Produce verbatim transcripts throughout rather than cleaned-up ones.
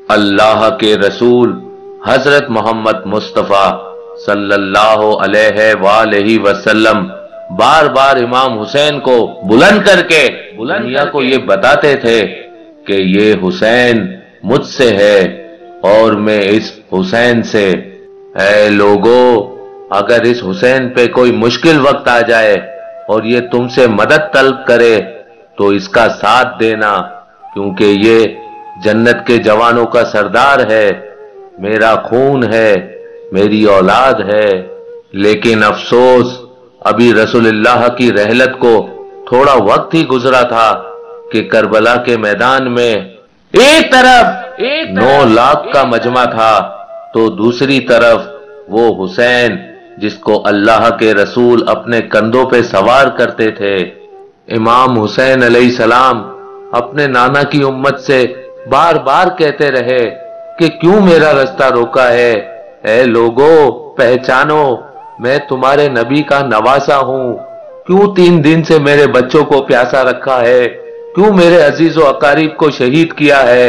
اللہ کے رسول حضرت محمد مصطفیٰ صلی اللہ علیہ وآلہ وسلم بار بار امام حسین کو بلند کر کے دنیا کو یہ بتاتے تھے کہ یہ حسین مجھ سے ہے اور میں اس حسین سے۔ اے لوگو، اگر اس حسین پہ کوئی مشکل وقت آ جائے اور یہ تم سے مدد طلب کرے تو اس کا ساتھ دینا، کیونکہ یہ جنت کے جوانوں کا سردار ہے، میرا خون ہے، میری اولاد ہے۔ لیکن افسوس، ابھی رسول اللہ کی رحلت کو تھوڑا وقت ہی گزرا تھا کہ کربلا کے میدان میں ایک طرف نو لاکھ کا مجمع تھا تو دوسری طرف وہ حسین جس کو اللہ کے رسول اپنے کندھوں پہ سوار کرتے تھے۔ امام حسین علیہ السلام اپنے نانا کی امت سے بار بار کہتے رہے کہ کیوں میرا رستہ روکا ہے؟ اے لوگو، پہچانو، میں تمہارے نبی کا نواسا ہوں۔ کیوں تین دن سے میرے بچوں کو پیاسا رکھا ہے؟ کیوں میرے عزیز و اقارب کو شہید کیا ہے؟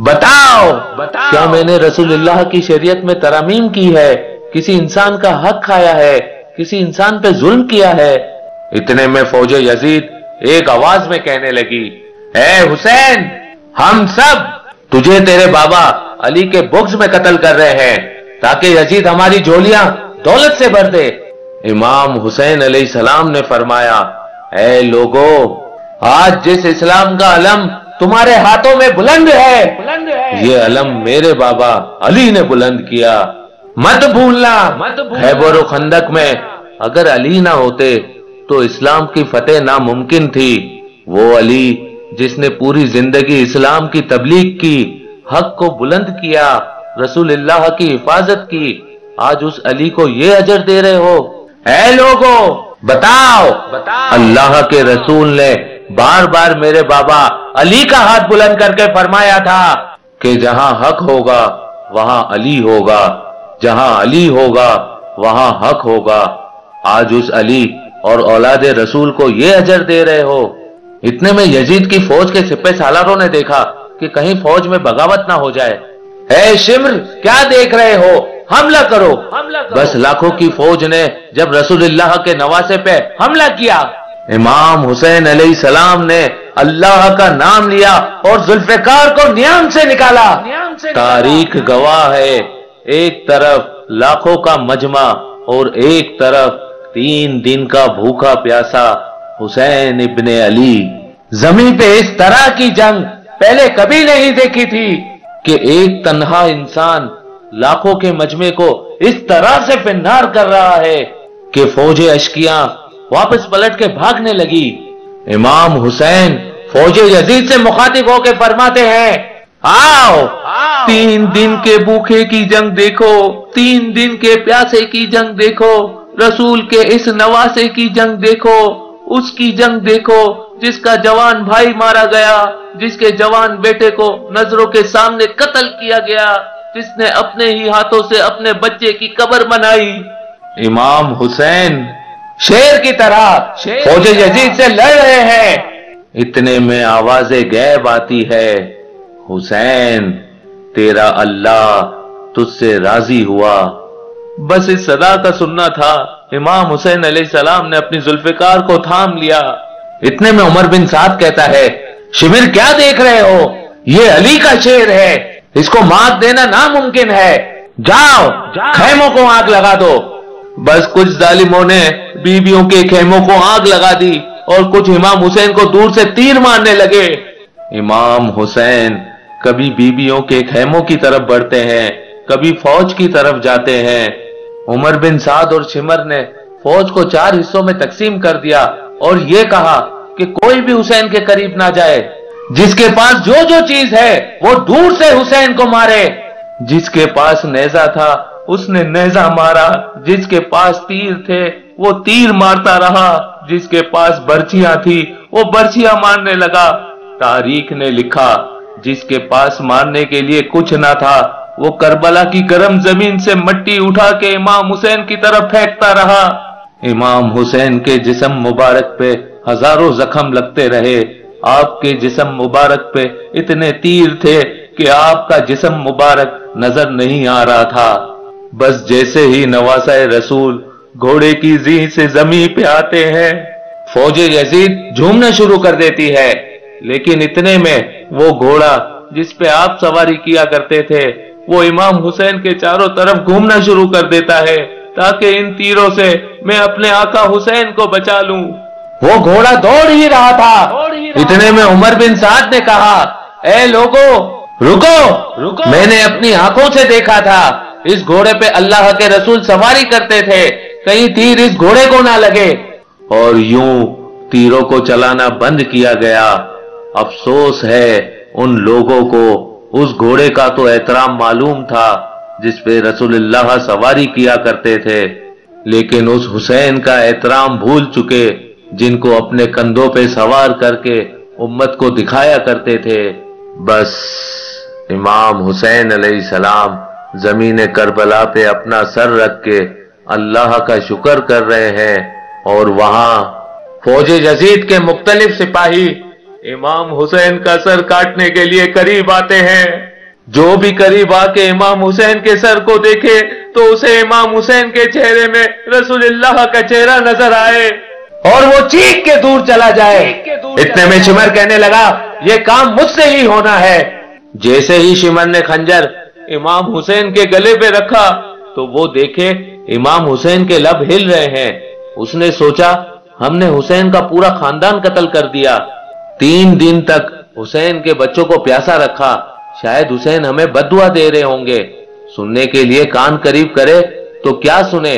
بتاؤ بتاؤ کیا میں نے رسول اللہ کی شریعت میں ترامیم کی ہے؟ کسی انسان کا حق کھایا ہے؟ کسی انسان پہ ظلم کیا ہے؟ اتنے میں فوج یزید ایک آواز میں کہنے لگی، اے حسین، ہم سب تجھے تیرے بابا علی کے بغض میں قتل کر رہے ہیں تاکہ یزید ہماری جھولیاں دولت سے بھر دے۔ امام حسین علیہ السلام نے فرمایا، اے لوگو، آج جس اسلام کا علم تمہارے ہاتھوں میں بلند ہے یہ علم میرے بابا علی نے بلند کیا۔ مت بھولنا، خیبر و خندق میں اگر علی نہ ہوتے تو اسلام کی فتح ناممکن تھی۔ وہ علی جس نے پوری زندگی اسلام کی تبلیغ کی، حق کو بلند کیا، رسول اللہ کی حفاظت کی، آج اس علی کو یہ اجر دے رہے ہو؟ اے لوگو، بتاؤ اللہ کے رسول نے بار بار میرے بابا علی کا ہاتھ بلند کر کے فرمایا تھا کہ جہاں حق ہوگا وہاں علی ہوگا، جہاں علی ہوگا وہاں حق ہوگا۔ آج اس علی اور اولاد رسول کو یہ اجر دے رہے ہو۔ اتنے میں یزید کی فوج کے سپہ سالاروں نے دیکھا کہ کہیں فوج میں بغاوت نہ ہو جائے۔ اے شمر، کیا دیکھ رہے ہو؟ حملہ کرو۔ بس لاکھوں کی فوج نے جب رسول اللہ کے نواسے پہ حملہ کیا، امام حسین علیہ السلام نے اللہ کا نام لیا اور ذوالفقار کو نیام سے نکالا۔ تاریخ گواہ ہے، ایک طرف لاکھوں کا مجمع اور ایک طرف تین دن کا بھوکا پیاسا حسین ابن علی۔ زمین پہ اس طرح کی جنگ پہلے کبھی نہیں دیکھی تھی کہ ایک تنہا انسان لاکھوں کے مجمع کو اس طرح سے فنار کر رہا ہے کہ فوج اشکیاں واپس پلٹ کے بھاگنے لگی۔ امام حسین فوج یزید سے مخاطب ہو کے فرماتے ہیں، آؤ تین دن کے بھوکے کی جنگ دیکھو، تین دن کے پیاسے کی جنگ دیکھو، رسول کے اس نواسے کی جنگ دیکھو، اس کی جنگ دیکھو جس کا جوان بھائی مارا گیا، جس کے جوان بیٹے کو نظروں کے سامنے قتل کیا گیا، جس نے اپنے ہی ہاتھوں سے اپنے بچے کی قبر بنائی۔ امام حسین شیر کی طرح فوج یزید سے لڑ رہے ہیں۔ اتنے میں آواز غیب آتی ہے، حسین، تیرا اللہ تجھ سے راضی ہوا۔ بس اس صدا کا سننا تھا، امام حسین علیہ السلام نے اپنی ذوالفقار کو تھام لیا۔ اتنے میں عمر بن سعد کہتا ہے، شمر کیا دیکھ رہے ہو؟ یہ علی کا شیر ہے، اس کو مات دینا ناممکن ہے، جاؤ خیموں کو آگ لگا دو۔ بس کچھ ظالموں نے بیویوں کے خیموں کو آگ لگا دی اور کچھ امام حسین کو دور سے تیر مارنے لگے۔ امام حسین کبھی بیویوں کے خیموں کی طرف بڑھتے ہیں، کبھی فوج کی طرف جاتے ہیں۔ عمر بن سعد اور شمر نے فوج کو چار حصوں میں تقسیم کر دیا اور یہ کہا کہ کوئی بھی حسین کے قریب نہ جائے، جس کے پاس جو جو چیز ہے وہ دور سے حسین کو مارے۔ جس کے پاس نیزہ تھا اس نے نیزہ مارا، جس کے پاس تیر تھے وہ تیر مارتا رہا، جس کے پاس برچیاں تھی وہ برچیاں مارنے لگا۔ تاریخ نے لکھا، جس کے پاس مارنے کے لیے کچھ نہ تھا وہ کربلا کی گرم زمین سے مٹی اٹھا کے امام حسین کی طرف پھینکتا رہا۔ امام حسین کے جسم مبارک پہ ہزاروں زخم لگتے رہے، آپ کے جسم مبارک پہ اتنے تیر تھے کہ آپ کا جسم مبارک نظر نہیں آ رہا تھا۔ بس جیسے ہی نواسہ رسول گھوڑے کی زین سے زمین پہ آتے ہیں، فوج یزید جھومنا شروع کر دیتی ہے، لیکن اتنے میں وہ گھوڑا جس پہ آپ سواری کیا کرتے تھے وہ امام حسین کے چاروں طرف گھومنا شروع کر دیتا ہے تاکہ ان تیروں سے میں اپنے آقا حسین کو بچا لوں۔ وہ گھوڑا دوڑ ہی رہا تھا، اتنے میں عمر بن سعد نے کہا، اے لوگو رکو رکو، میں نے اپنی آنکھوں سے دیکھا تھا اس گھوڑے پہ اللہ کے رسول سواری کرتے تھے، کہیں تیر اس گھوڑے کو نہ لگے۔ اور یوں تیروں کو چلانا بند کیا گیا۔ افسوس ہے ان لوگوں کو، اس گھوڑے کا تو احترام معلوم تھا جس پہ رسول اللہ سواری کیا کرتے تھے، لیکن اس حسین کا احترام بھول چکے جن کو اپنے کندھوں پہ سوار کر کے امت کو دکھایا کرتے تھے۔ بس امام حسین علیہ السلام زمین کربلا پہ اپنا سر رکھ کے اللہ کا شکر کر رہے ہیں، اور وہاں فوج یزید کے مختلف سپاہی امام حسین کا سر کاٹنے کے لیے قریب آتے ہیں۔ جو بھی قریب آ کے امام حسین کے سر کو دیکھے تو اسے امام حسین کے چہرے میں رسول اللہ کا چہرہ نظر آئے اور وہ چیخ کے دور چلا جائے۔ اتنے میں شمر کہنے لگا، یہ کام مجھ سے ہی ہونا ہے۔ جیسے ہی شمر نے خنجر امام حسین کے گلے پہ رکھا تو وہ دیکھے امام حسین کے لب ہل رہے ہیں۔ اس نے سوچا، ہم نے حسین کا پورا خاندان قتل کر دیا، تین دن تک حسین کے بچوں کو پیاسا رکھا، شاید حسین ہمیں بددعا دے رہے ہوں گے۔ سننے کے لیے کان قریب کرے تو کیا سنے؟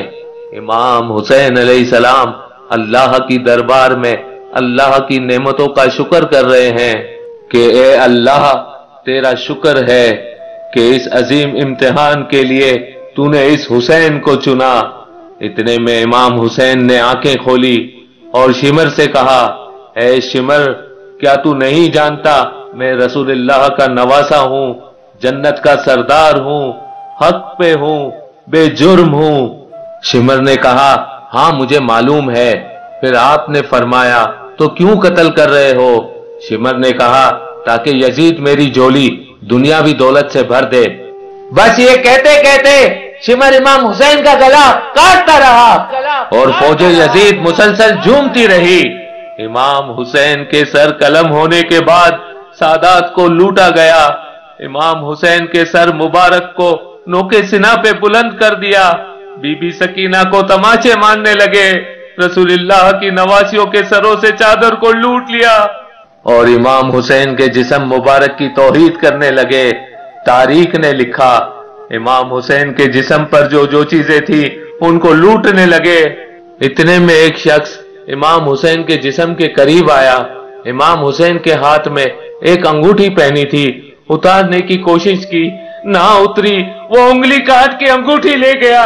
امام حسین علیہ السلام اللہ کی دربار میں اللہ کی نعمتوں کا شکر کر رہے ہیں کہ اے اللہ، تیرا شکر ہے کہ اس عظیم امتحان کے لیے تو نے اس حسین کو چنا۔ اتنے میں امام حسین نے آنکھیں کھولی اور شمر سے کہا، اے شمر، کیا تو نہیں جانتا میں رسول اللہ کا نواسا ہوں، جنت کا سردار ہوں، حق پہ ہوں، بے جرم ہوں؟ شمر نے کہا، ہاں مجھے معلوم ہے۔ پھر آپ نے فرمایا، تو کیوں قتل کر رہے ہو؟ شمر نے کہا، تاکہ یزید میری جھولی دنیاوی دولت سے بھر دے۔ بس یہ کہتے کہتے شمر امام حسین کا گلا کاٹتا رہا اور فوج یزید مسلسل جھومتی رہی۔ امام حسین کے سر قلم ہونے کے بعد سادات کو لوٹا گیا۔ امام حسین کے سر مبارک کو نوکے سینہ پہ بلند کر دیا۔ بی بی سکینہ کو تماچے مارنے لگے۔ رسول اللہ کی نواسیوں کے سروں سے چادر کو لوٹ لیا اور امام حسین کے جسم مبارک کی توحید کرنے لگے۔ تاریخ نے لکھا، امام حسین کے جسم پر جو جو چیزیں تھی ان کو لوٹنے لگے۔ اتنے میں ایک شخص امام حسین کے جسم کے قریب آیا۔ امام حسین کے ہاتھ میں ایک انگوٹھی پہنی تھی، اتارنے کی کوشش کی، نہ اتری، وہ انگلی کاٹ کے انگوٹھی لے گیا۔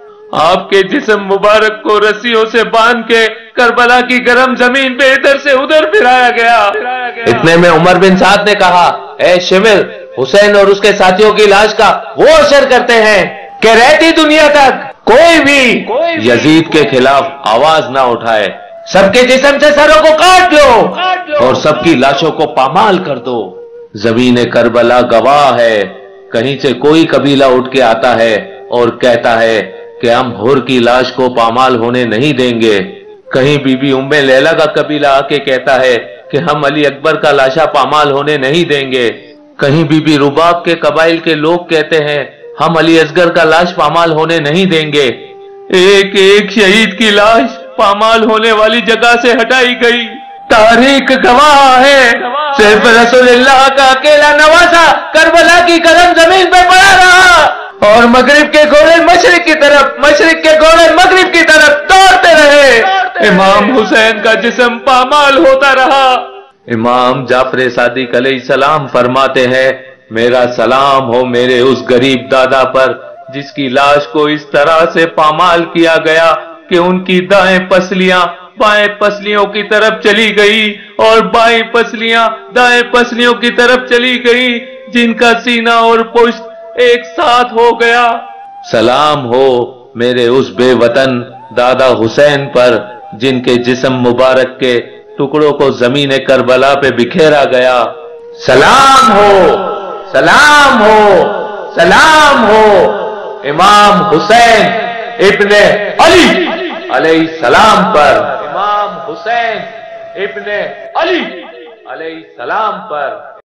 آپ کے جسم مبارک کو رسیوں سے باندھ کے کربلا کی گرم زمین پہ ادھر سے ادھر پھرایا گیا۔ اتنے میں عمر بن سعد نے کہا، اے شمر، حسین اور اس کے ساتھیوں کی لاش کا وہ اشر کرتے ہیں کہ رہتی دنیا تک کوئی بھی یزید کے خلاف آواز نہ اٹھائے۔ سب کے جسم سے سروں کو کاٹ دو اور سب کی لاشوں کو پامال کر دو۔ زمین کربلا گواہ ہے، کہیں سے کوئی قبیلہ اٹھ کے آتا ہے اور کہتا ہے کہ ہم حر کی لاش کو پامال ہونے نہیں دیں گے۔ کہیں بی بی ام لیلا کا قبیلہ آ کے کہتا ہے کہ ہم علی اکبر کا لاشا پامال ہونے نہیں دیں گے۔ کہیں بی بی رباب کے قبائل کے لوگ کہتے ہیں ہم علی اصغر کا لاش پامال ہونے نہیں دیں گے۔ ایک ایک شہید کی لاش پامال ہونے والی جگہ سے ہٹائی گئی۔ تاریخ گواہ ہے، صرف رسول اللہ کا اکیلا نواسا کربلا کی گرم زمین پہ پڑا رہا اور مغرب کے گھوڑے مشرق کی طرف، مشرق کے گھوڑے مغرب کی طرف دوڑتے رہے۔ امام حسین کا جسم پامال ہوتا رہا۔ امام جعفر صادق علیہ السلام فرماتے ہیں، میرا سلام ہو میرے اس غریب دادا پر جس کی لاش کو اس طرح سے پامال کیا گیا کہ ان کی دائیں پسلیاں بائیں پسلیوں کی طرف چلی گئی اور بائیں پسلیاں دائیں پسلیوں کی طرف چلی گئی، جن کا سینہ اور پشت ایک ساتھ ہو گیا۔ سلام ہو میرے اس بے وطن دادا حسین پر جن کے جسم مبارک کے ٹکڑوں کو زمین کربلا پہ بکھیرا گیا۔ سلام ہو سلام ہو سلام ہو امام حسین ابن علی علیہ السلام پر، امام حسین ابن علی علیہ السلام پر۔